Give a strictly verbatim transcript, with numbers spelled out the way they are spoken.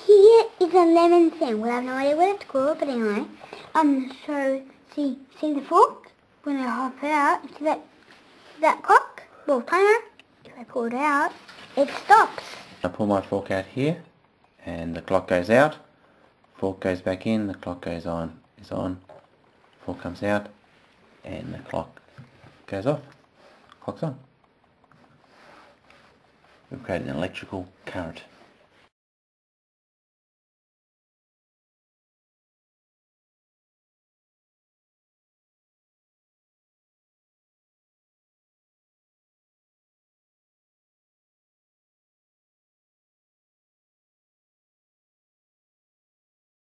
Here is a lemon thing. Well, I have no idea what it's called, but anyway. Um, so, see, see the fork? When I hop it out, see that, that clock? Well, timer. If I pull it out, it stops. I pull my fork out here, and the clock goes out. Fork goes back in, the clock goes on, is on. Fork comes out, and the clock goes off. Clock's on. We've created an electrical current.